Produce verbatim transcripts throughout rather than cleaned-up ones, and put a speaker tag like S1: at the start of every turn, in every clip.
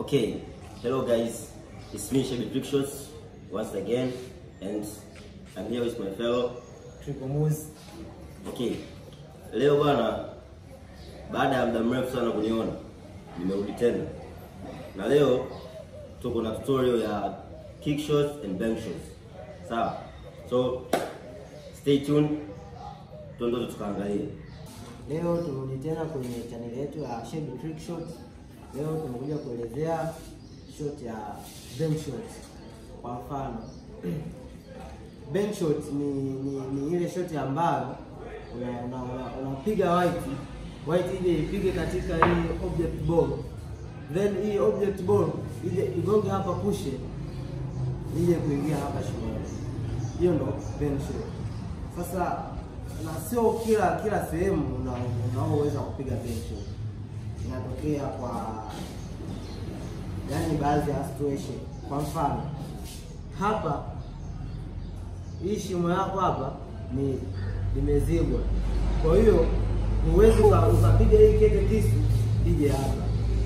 S1: Okay, hello guys, it's me Shabby Trick Shots once again, and I'm here with my fellow
S2: Triple Moves.
S1: Okay, leo bwana, baada ya muda mrefu sana kuniona, nimerudi tena. Na leo tuko na tutorial ya kick shots and bank shots. Sawa? So stay tuned, tuende tukaangalie.
S2: Leo turudi tena kwenye channel yetu ya Shabby Trick Shots. Leo tumekuja kuelezea shot ya bank shot. Kwa mfano, bank shot ni, ni, ni ile shot ambayo unapiga una, una, una white white ile ipige katika hii object ball, then hii object ball ile igonge hapa pushe ile kuingia hapa shimoni. Hiyo ndo bank shot. Sasa na sio kila kila sehemu unaoweza kupiga bank shot. Inatokea kwa yani baadhi ya situation. Kwa mfano, hapa hii shimo yako hapa ni limezibwa, kwa hiyo huwezi ukapiga hii kete kisu ije hapa.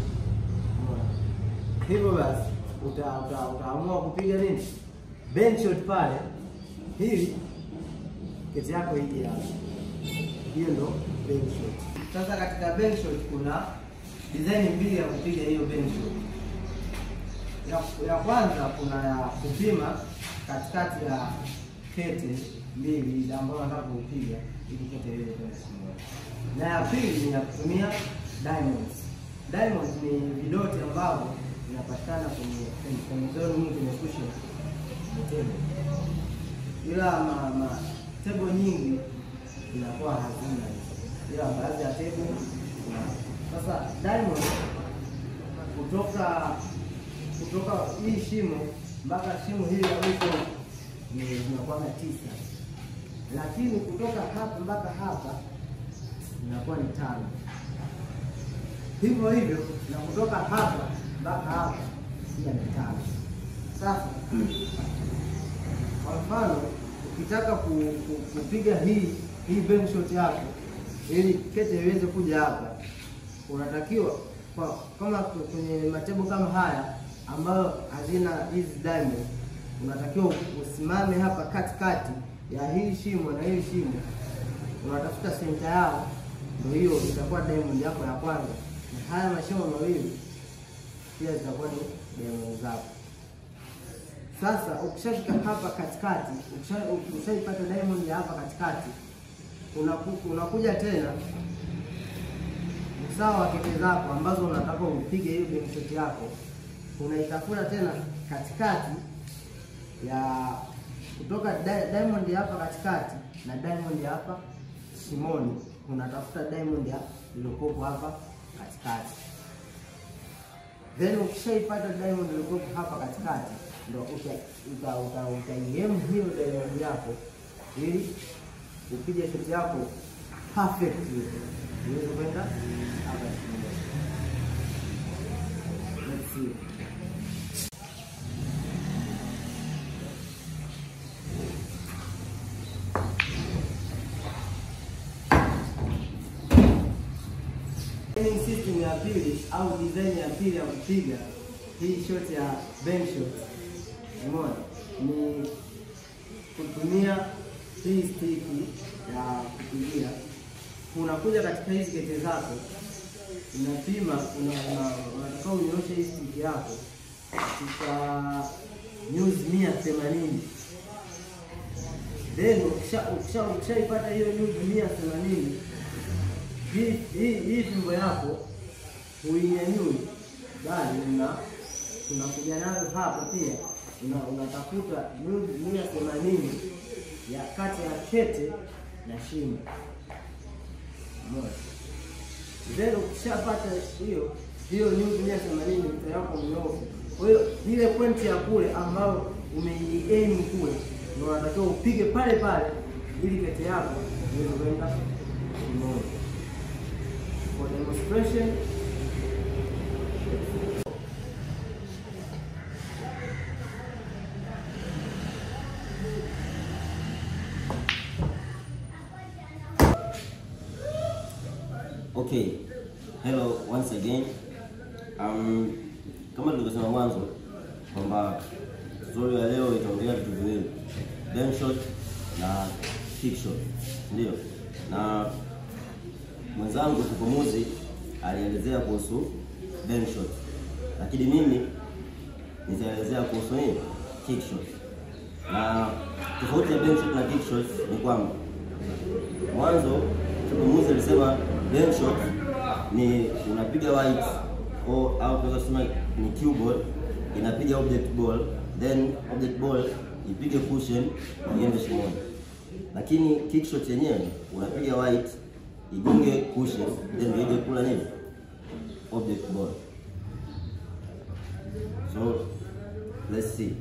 S2: Hivyo basi uta, uta, utaamua kupiga nini bank shot pale, hili kete yako ije hapa. Hiyo ndo bank shot. Sasa katika bank shot kuna design mbili ya kupiga hiyo bank shot. Ya, ya kwanza kuna ya kupima katikati ya kete mbili ambayo nataka kupiga ili kete ile kwenda shimoni. Na ya pili ni ya kutumia diamonds. Diamonds ni vidoti ambavyo vinapatikana kwenye kwenye zone nyingi kwenye cushion table. Ila ma, ma table nyingi inakuwa hazina, ila baadhi ya table. Sasa diamond kutoka kutoka hii shimo mpaka shimo hili la mwisho ni inakuwa tisa, lakini kutoka hapa mpaka hapa inakuwa ni tano. Hivyo hivyo na kutoka hapa mpaka hapa pia ni tano. Sasa kwa mfano, ukitaka ku, ku, kupiga hii hii bank shot yako ili kete iweze kuja hapa, unatakiwa kwa kama kwenye matebo kama haya ambayo hazina hizi diamond, unatakiwa usimame hapa katikati ya hii shimo na hii shimo, unatafuta center yao, ndio hiyo itakuwa diamond yako ya kwanza, na haya mashimo mawili pia zitakuwa ni diamond zako. Sasa ukishafika hapa katikati, ukishaipata diamond ya hapa katikati, unakuja unakuja tena sawa kete zako ambazo unataka upige hiyo bank shot yako, unaitafuta tena katikati ya kutoka diamond hapa katikati na diamond hapa shimoni, unatafuta diamond ya iliyoko hapa katikati. Then ukishaipata diamond iliyoko hapa katikati, ndio uta uta utaihemu hiyo diamond yako ili upige shot yako perfectly. Uweze kwenda hapa shimoni. Let's see. Training system ya pili au design ya pili ya kupiga hii shot ya bank shot, umeona, ni kutumia hii stick ya kupigia. Unakuja katika hizi kete zako, unapima, unataka unyooshe hii stick yako katika nyuzi mia themanini. Then ukisha ukisha ukishaipata hiyo nyuzi mia themanini, hii hii hii fimbo yako huinyanyui, bali una unakuja nayo hapa pia, una unatafuta nyuzi mia themanini ya kati ya kete na shimo. Moja. Then ukishapata hiyo hiyo nyuzi mia themanini mita yako mnyofu. Kwa hiyo ile point ya kule ambayo umeiaim kule, ndio unatakiwa upige pale pale ili kete yako iweze kwenda shimoni. For demonstration,
S1: okay, hello once again. Um, kama tulivyosema mwanzo kwamba tutorial ya leo itaongelea vitu viwili, bench shot na kick shot, ndio. Na mwenzangu Tukomuzi alielezea kuhusu bench shot, lakini mimi nitaelezea kuhusu nini, kick shot. Na tofauti ya bench shot na kick shot ni kwamba mwanzo Tukomuzi alisema bench shot ni unapiga white au au tunaweza kusema ni cue ball, inapiga object ball, then object ball ipige cushion iende shimoni. Lakini kick shot yenyewe unapiga white igonge cushion then ije kula nini, object ball. So let's see.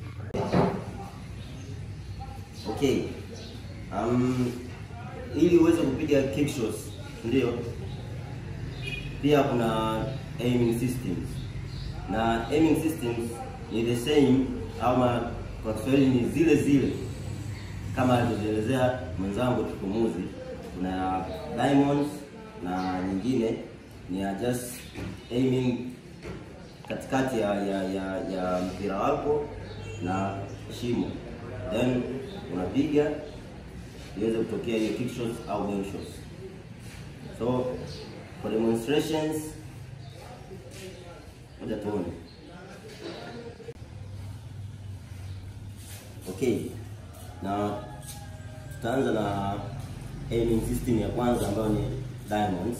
S1: Okay, um ili uweze kupiga kick shots, ndio pia kuna aiming systems, na aiming systems ni the same ama kwa Kiswahili ni zile zile kama alivyoelezea mwenzangu Tukomuzi. Kuna diamonds na nyingine ni ya just aiming katikati ya ya ya, ya mpira wako na shimo, then unapiga iweze kutokea hiyo kick shots au bench shots. So for demonstrations, moja tuone. Okay, na tutaanza na aiming system ya kwanza ambayo ni diamonds.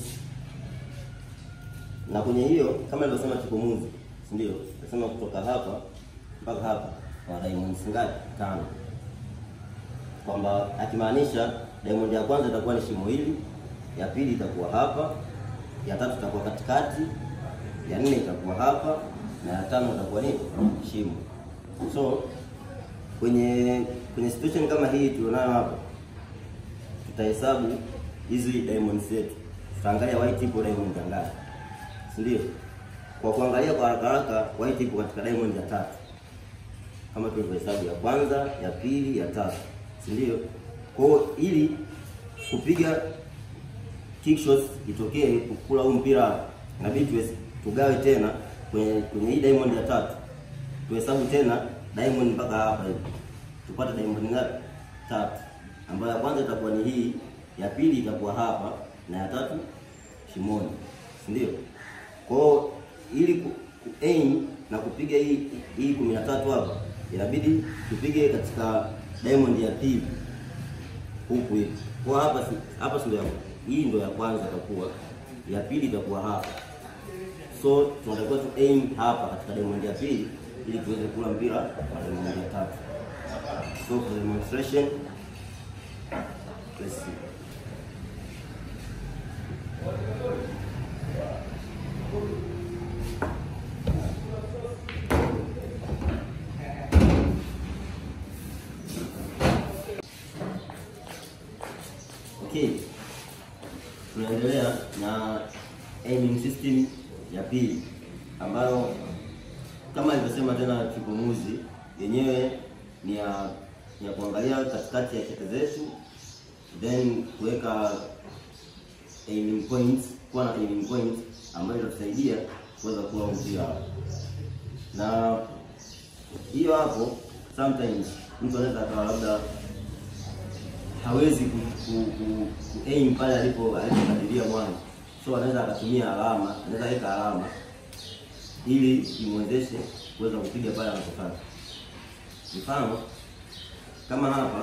S1: Na kwenye hiyo kama nilivyosema Tukomuzi, ndio nasema kutoka hapa mpaka hapa kwa diamonds ngapi? Tano. Kwamba akimaanisha diamond ya kwanza itakuwa ni shimo hili, ya pili itakuwa hapa, ya tatu itakuwa katikati, ya nne itakuwa hapa, na ya tano itakuwa ni shimo. So kwenye kwenye situation kama hii tulionayo hapa, tutahesabu hizi diamonds zetu. Tutaangalia white ipo diamond ngapi, si ndio? Kwa kuangalia kwa haraka haraka, white ipo katika diamond ya tatu, kama tulivyohesabu ya kwanza, ya pili, ya tatu, si ndio? Kwa hiyo ili kupiga kick shots itokee kukula huu mpira, inabidi tugawe tena kwenye kwenye hii diamond ya tatu, tuhesabu tena diamond mpaka hapa hivi, tupate diamond ngapi? Tatu, ambayo ya kwanza itakuwa ni hii, ya pili itakuwa hapa, na ya tatu shimoni, si ndio? Kwa hiyo ili ku aim na kupiga hii hii kumi na tatu hapa, inabidi tupige katika diamond ya pili huku hivi. Kwa hapa hapa ndio hii ndio ya kwanza itakuwa, ya pili itakuwa hapa. So tunatakiwa tu aim hapa katika diamond ya pili ili tuweze kula mpira kwa diamond ya tatu. So for demonstration, let's see. Okay, tunaendelea na aiming system ya pili ambayo kama alivyosema tena Tukomuzi, yenyewe ni ya ya kuangalia katikati ya kete zetu, then kuweka aiming points, kuwa na aiming points ambayo itatusaidia kuweza kuwa mpira. Na hiyo hapo sometimes mtu anaweza akawa labda hawezi ku, ku, ku, ku aim pale alipo alipokadiria mwanzo, so anaweza akatumia alama, anaweza weka alama ili imwezeshe kuweza kupiga pale anapotaka. Mfano kama hapa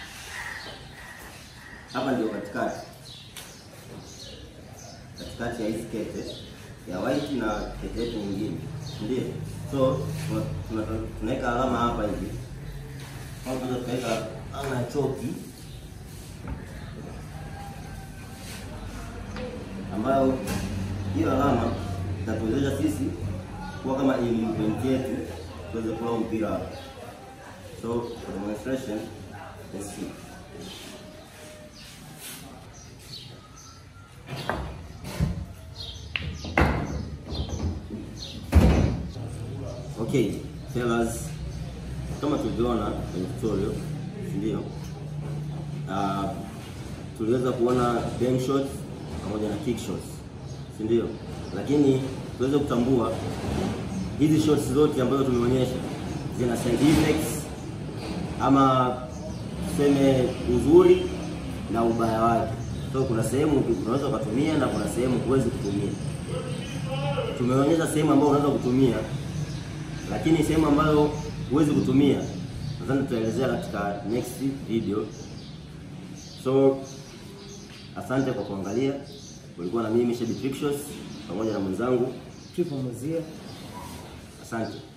S1: hapa ndio katikati katikati ya hizi kete ya white na kete yetu nyingine, ndio. So tunaweka alama hapa hivi, au tunaweza kuweka alama ya choki ambayo hiyo alama itatuwezesha sisi kuwa kama aiming point yetu tuweze kula mpira. So for demonstration, let's see. Okay, fellas, kama tulivyoona kwenye tutorial, ndio uh, tuliweza kuona bench shots pamoja na kick shots, si ndio? Lakini tuweze kutambua hizi shots zote ambazo tumeonyesha zina side effects ama tuseme uzuri na ubaya wake. So kuna sehemu unaweza kutumia na kuna sehemu huwezi kutumia. Tumeonyesha sehemu ambayo unaweza kutumia, lakini sehemu ambayo huwezi kutumia nadhani tutaelezea katika next video. So asante kwa kuangalia. Ulikuwa na mimi Shebi Trick Shots pamoja na mwenzangu
S2: Triple Muzia.
S1: Asante.